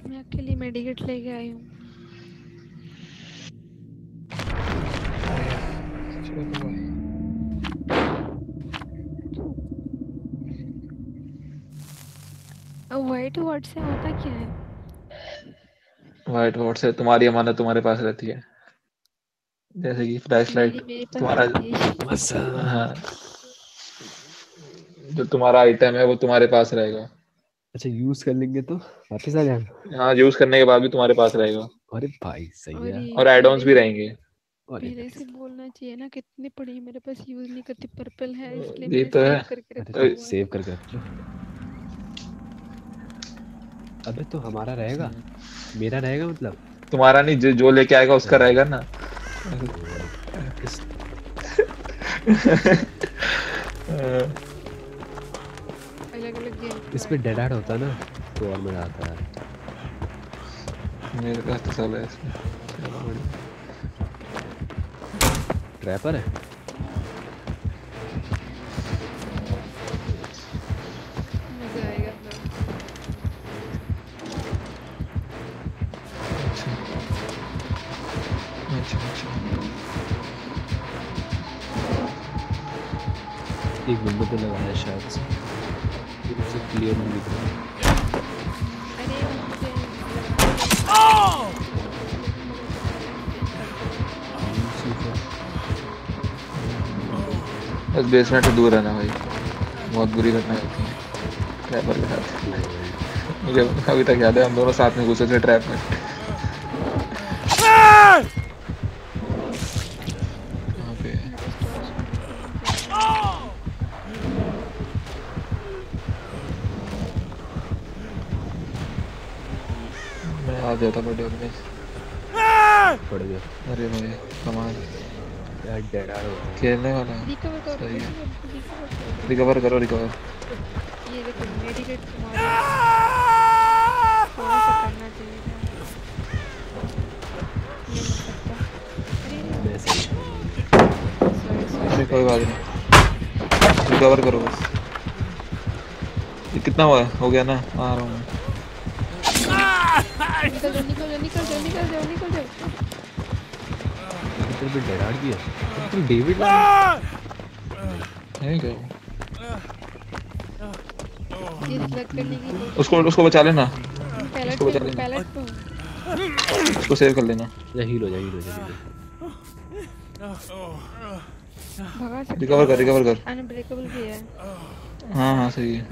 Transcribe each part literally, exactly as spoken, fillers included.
मैं अकेली मेडिकेट लेके आई हूँ। चलो भाई व्हाइट वॉट से होता क्या है? व्हाइट वॉट से तुम्हारी अमानत तुम्हारे पास रहती है, जैसे कि फ्लैश मेरी लाइट मेरे पास तुम्हारा। रहती है। हाँ, जो तुम्हारा आइटम है वो तुम्हारे पास रहेगा। अच्छा यूज कर लेंगे तो वापस आ जाएगा। हाँ, यूज करने के बाद भी तुम्हारे पास रहेगा अरे भाई सही और है। ये और एड ऑन्स पहले भी से रहेंगे। अरे पहले से बोलना चाहिए ना, कितनी पड़ी है मेरे पास, यूज नहीं करती, पर्पल है इसलिए ये मैंने तो सेव है। करके अरे रखा तो हुआ है। सेव करके रख लो। अबे तो हमारा रहेगा, मेरा रहेगा मतलब। तुम्हारा नहीं, जो, जो लेके आएगा उसका रहेगा ना। इस अलग अलग गेम इस पे डेड एंड होता ना तो और मजा आता है। मेरे पास तो सब है इसमें। चलो बढ़िया। ट्रैपर है। मजा आएगा तो। अच्छा अच्छा अच्छा। एक विंडो पे लगाया शायद से, मुझे क्लियर नहीं दिख रहा। अरे मुझे लगा बस बेसमेंट से दूर रहना भाई, बहुत बुरी घटना होती है ट्रैपर के साथ। मुझे अभी तक याद है हम दोनों साथ में घुसे थे ट्रैप में। कहाँ पे है? मैं आ जाता बड़े में। पड़ गया। अरे भाई कमाल, यार डेड एंड होता है। खेलने वाला है। रिकवर करो, सही है, रिकवर रिकवर करो रिकवर। ये देखो मेडिकेट तुम्हारा थोड़ा सा करना चाहिए था, ये नहीं सकता। अरे मैं सही सॉरी अरे सॉरी। कोई बात नहीं, रिकवर करो बस। ये कितना हुआ है? हो गया ना? आ रहा हूँ मैं। निकल जाओ निकल जाओ निकल जाओ निकल जाओ निकल जाओ। तेरे पे डेड एंड किया तुम डेविड है क्या? ये स्लग करने की कोशिश उसको उसको बचा लेना, पैलेट उसको पे बचा हूँ, लेना, पैलेट पे हूँ। उसको सेव कर लेना। या हील हो जा हील हो जा हील भगा सकते रिकवर कर रिकवर कर। अनब्रेकेबल भी है। हाँ हाँ सही है।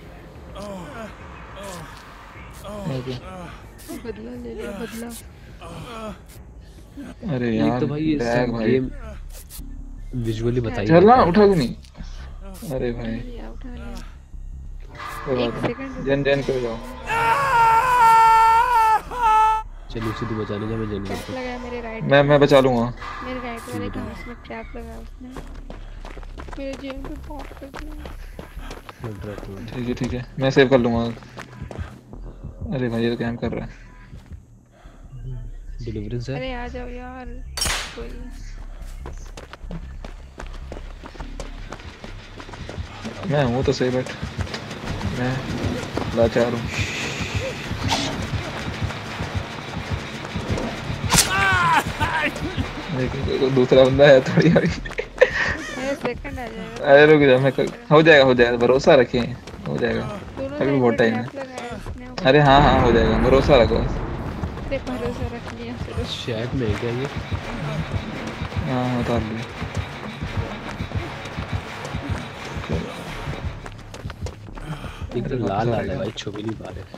ओके। बदला ले ले बदला। अरे एक यार तो भाई ये बैग सब भाई, गेम विजुअली बता ही चल ना देता है। उठा क्यों नहीं? अरे भाई लिया उठा लिया। कोई एक बात नहीं, सेकंड जैन जैन पे जाओ। चल उसे तू बचाने जा, मैं जन ट्रैप करता लगाया मेरे राइट मैं मैं बचा लूंगा। मेरे राइट वाले घास में ट्रैप लगाया उसने, मेरे जेब पे पॉप कर दिया। हूँ। ठीक है ठीक है, मैं सेव कर लूंगा। अरे भाई ये तो कैम कर रहा है। डिलीवरेंस है। अरे आ जाओ यार कोई। मैं हूँ तो सही, बट मैं लाचार हूँ। लेकिन कोई दूसरा बंदा है थोड़ी अभी। अरे सेकंड आ जाएगा। अरे रुक जा, मैं कर... हो जाएगा हो जाएगा, भरोसा रखें, हो जाएगा। दोनों अभी साइड बहुत पे टाइम है। ट्रैप लगाया उसने। अरे हाँ हाँ हो जाएगा, भरोसा रखो। अरे भरोसा रख लिया चलो। शैक में है क्या ये? हाँ हाँ उतार लिया। एक तो लाल लाल है भाई, छुप ही नहीं पा रहे।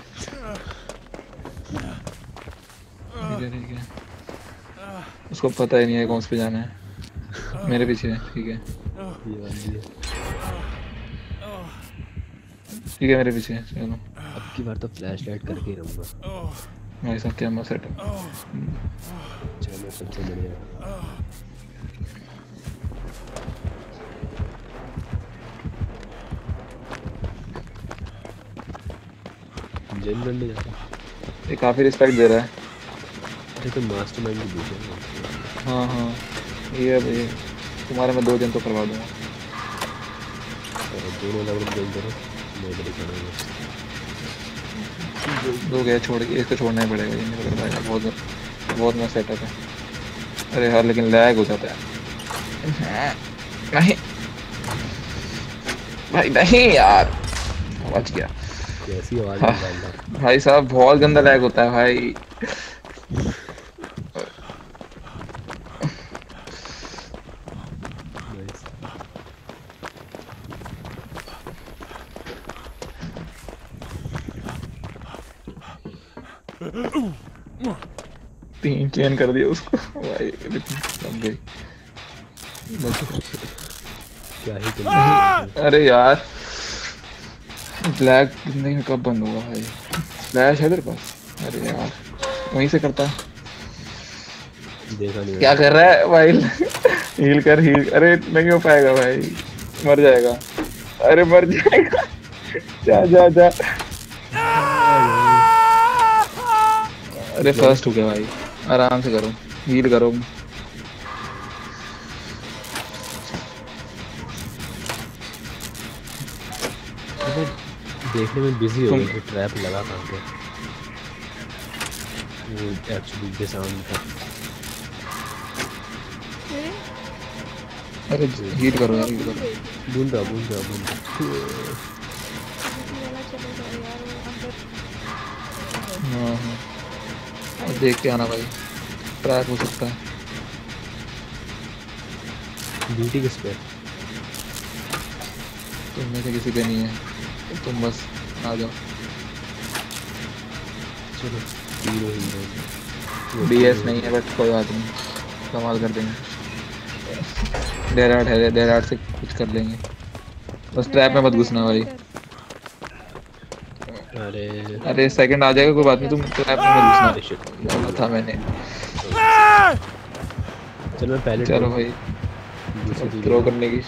ठीक है ठीक है, उसको पता ही नहीं है कौन से पे जाना है। मेरे पीछे है, ठीक है ये वाली है। ठीक है मेरे पीछे है, चलो। अब की बार तो फ्लैश लाइट करके ही रहूंगा। मेरे साथ कैमरा सेट है। चलो सबसे बढ़िया। जेन करने जाता है। ये काफी रिस्पेक्ट दे रहा है। अरे तो मास्टरमाइंड की पूछे। हाँ हाँ ये अब ये तुम्हारे में दो जन तो करवा दूंगा। और दोनों लेवल गेम करो, मैं इधर ही करूँगा। दो गए छोड़ के इसको छोड़ना ही पड़ेगा, ये नहीं पकड़ पाएगा। बहुत बहुत मस्त सेटअप है। अरे यार लेकिन लैग हो जाता है। नहीं भाई नहीं यार, बच गया। कैसी आवाज हाँ, निकालता भाई साहब बहुत गंदा लैग होता है भाई। तीन चेन कर दिया उसको भाई, लग गई। क्या ही तुम। अरे यार ब्लैक जिंदगी में कब बंद हुआ भाई? फ्लैश है तेरे पास? अरे यार वहीं से करता। देखा नहीं क्या कर रहा है भाई? हील कर हील। अरे नहीं हो पाएगा भाई, मर जाएगा। अरे मर जाएगा। जा जा जा। अरे फर्स्ट हो गया भाई, आराम से करो, हील करो। देखने में बिजी हो तुम- गई, ट्रैप लगा कहाँ पे वो एक्चुअली डिसाउंड था। अरे हील करो यार, हील करो। बूंदा बूंदा बूंदा हाँ हाँ, अब देख के आना भाई, ट्रैप हो सकता है। ड्यूटी किस पे? तुम में से किसी पे नहीं है, तुम बस आ जाओ। चलो हीरो हीरो डीएस नहीं है बट कोई बात नहीं, कमाल कर देंगे। डेराट है, डेराट से कुछ कर लेंगे। बस ट्रैप में मत घुसना भाई। अरे अरे सेकंड आ जाएगा, कोई बात नहीं, तुम ट्रैप में मत अरे शिट घुसना। बोला था मैंने। चलो मैं पहले चलो भाई दूसरी थ्रो करने की।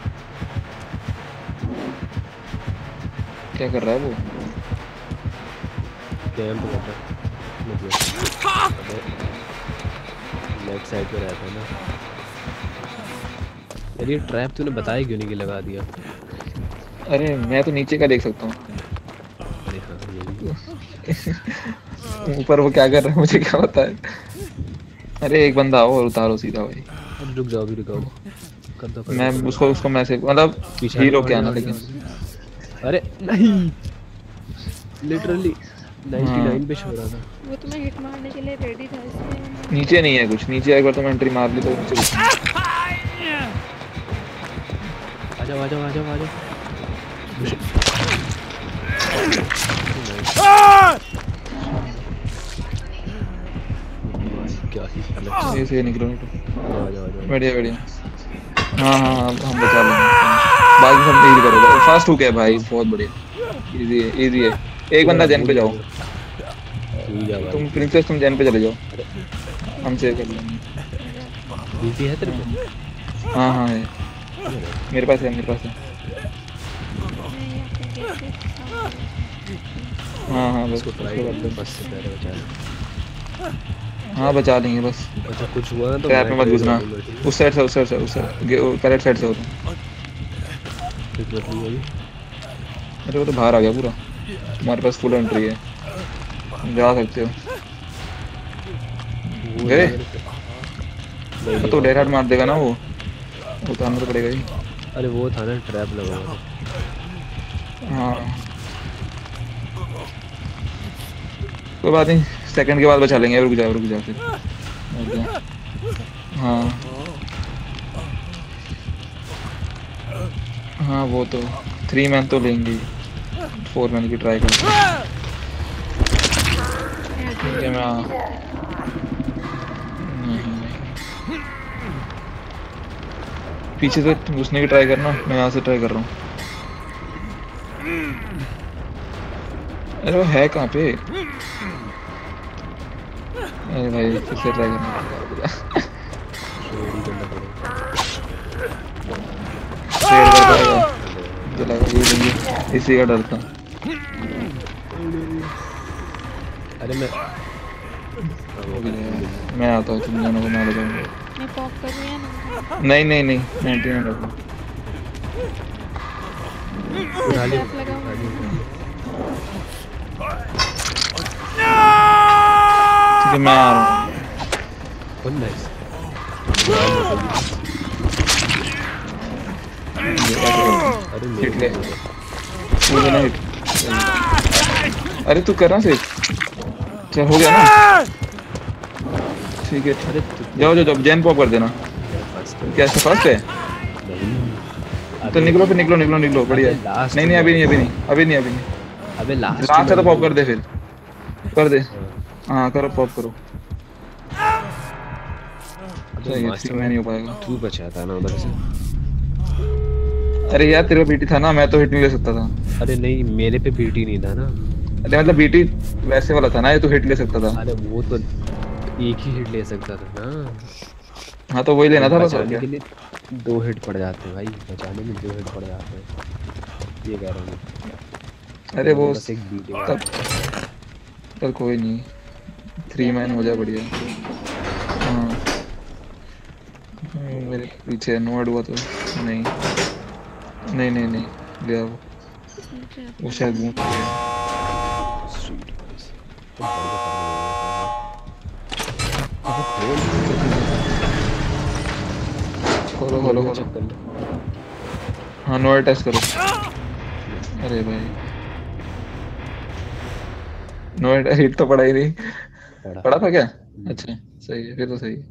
क्या कर रहा है वो? कैंप करता मतलब लेफ्ट साइड पे रहता है ना यार। ये ट्रैप तूने बताया क्यों नहीं कि लगा दिया? अरे मैं तो नीचे का देख सकता हूँ, अरे हाँ ये भी। ऊपर वो क्या कर रहा है मुझे क्या पता है। अरे एक बंदा आओ और उतारो सीधा भाई। अरे रुक जाओ भी रुक जाओ कर दो कर मैं दो, कर उसको उसको मैसेज मतलब पीछे हीरो आगे, क्या आगे, ना, आगे, लेकिन आगे। अरे नहीं लिटरली निन्यानवे पे छोड़ रहा था। वो तुम्हें हिट मारने के लिए रेडी था इसलिए। नीचे नहीं है कुछ। नीचे एक बार तो मैं एंट्री मार ली तो नीचे कुछ नहीं। आ जाओ आ जाओ आ जाओ आ जाओ। क्या ही अलग। ये से निकलो निकलो। आ जाओ आ जाओ। बढ़िया बढ़िया। हाँ हाँ हाँ, हम बचा लेंगे। बाकी सब डील करोगे। फास्ट हो गया भाई, बहुत बढ़िया। इजी है इजी है। एक बंदा जेन पे जाओ। तू जा भाई। तुम प्रिंसेस तुम जेन पे चले जाओ, हम सेव कर लेंगे। ड्यूटी है तेरे पे? हाँ हाँ है, मेरे पास है मेरे पास है। हाँ हाँ बस इसको ट्राई उसको कर कर दो। बस से पहले बचा ले। हाँ बचा लेंगे बस। अच्छा कुछ हुआ ना तो ट्रैप में मैं मत घुसना। ट्राई करूंगा, ठीक है? उस साइड से उस साइड से उस साइड करेक्ट साइड से हो तुम। ठीक है, ठीक है। अरे वो तो बाहर आ गया पूरा। तुम्हारे पास फुल एंट्री है, तुम जा सकते हो। वो गए? मेरे पे- नहीं, तो नहीं, डेराट मार देगा ना वो, उतारना तो पड़ेगा ही। अरे वो था ना ट्रैप लगा हुआ था। हाँ कोई बात नहीं, सेकंड के बाद बचा लेंगे। रुक जाओ रुक जाओ फिर। रुक जाओ। हाँ हाँ वो तो थ्री मैन तो लेंगे, फोर मैन की ट्राई करते हैं। ठीक है मैं आ- नहीं, नहीं। पीछे से घुसने की ट्राई करना, मैं यहाँ से ट्राई कर रहा हूँ। अरे वो है कहाँ पे? अरे भाई फिर से ट्राई करना पड़ेगा। शेड करना पड़ेगा। शेयर कर पाएगा मुझे लगा ये लेंगे, इसी का डर था। अरे मैं मैं आता हूँ, तुम दोनों को मार दूंगा। मैं पॉप कर रही है ना। नहीं नहीं नहीं नाइनटी नाइन रखो। उठा लिया ट्रैप लगा हुआ उठा है। लिया। ठीक है मैं आ रहा हूँ। बहुत नाइस। अरे हिट ले मेरे हो गया ना हिट। अरे तू कर रहा सिर्फ चल हो गया ना ठीक है। अरे जाओ जाओ जाओ जैन पॉप कर देना। क्या फर्स्ट है नहीं तो निकलो फिर निकलो निकलो निकलो बढ़िया। लास्ट नहीं नहीं अभी नहीं अभी नहीं अभी नहीं अभी नहीं अबे लास्ट लास्ट है तो पॉप कर दे फिर कर दे। हाँ करो पॉप करो। सही है थ्री में नहीं हो पाएगा। तू बचा था ना उधर से। अरे यार तेरा बीटी था ना मैं तो हिट नहीं ले सकता था। अरे नहीं मेरे पे बीटी नहीं था ना। अरे मतलब बीटी वैसे वाला था ना ये तो हिट ले सकता था। अरे वो तो एक ही हिट ले सकता था ना। हाँ तो वही लेना था बस। बचाने के लिए दो हिट पड़ जाते हैं भाई। बचाने में दो हिट पड़ जाते हैं ये कह रहा हूँ। अरे वो बस एक बीटी तब चल कोई नहीं थ्री मैन हो जाए बढ़िया। हाँ मेरे पीछे नोड हुआ तो नहीं नहीं नहीं नहीं लिया वो वो शायद मुंह पे खोलो खोलो खोलो। हाँ नोड टेस्ट करो। अरे भाई नोड हिट तो पड़ा ही नहीं। पड़ा था क्या? अच्छा सही है फिर तो सही है।